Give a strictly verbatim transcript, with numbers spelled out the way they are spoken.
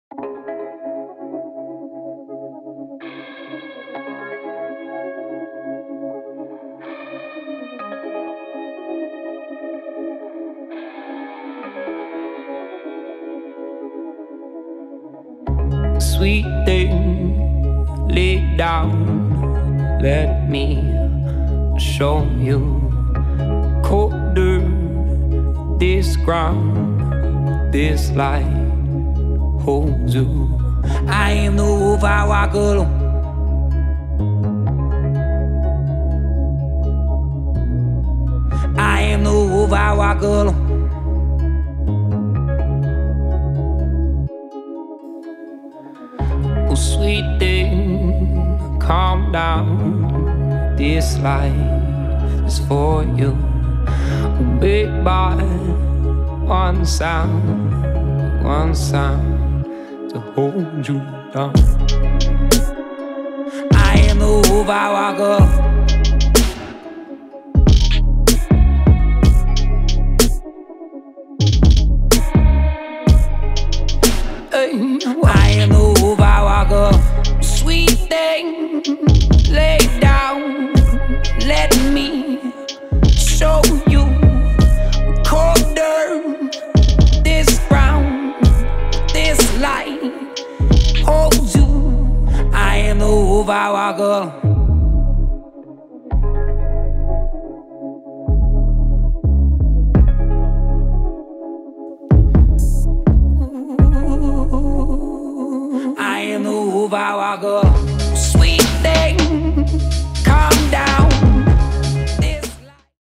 Sweet thing, lay down, let me show you. Colder, this ground, this light holds you. I am the wolf, I walk alone. I am the wolf, I walk alone. Oh, sweet thing, calm down. This life is for you. Big by one sound, one sound to hold you down. I am the wolf, I walk alone. I am the wolf, I walk up. Sweet thing, lay down, let me show you. Colder, this ground, this light holds you. I am the wolf, I walk up. I am the wolf, I walk up.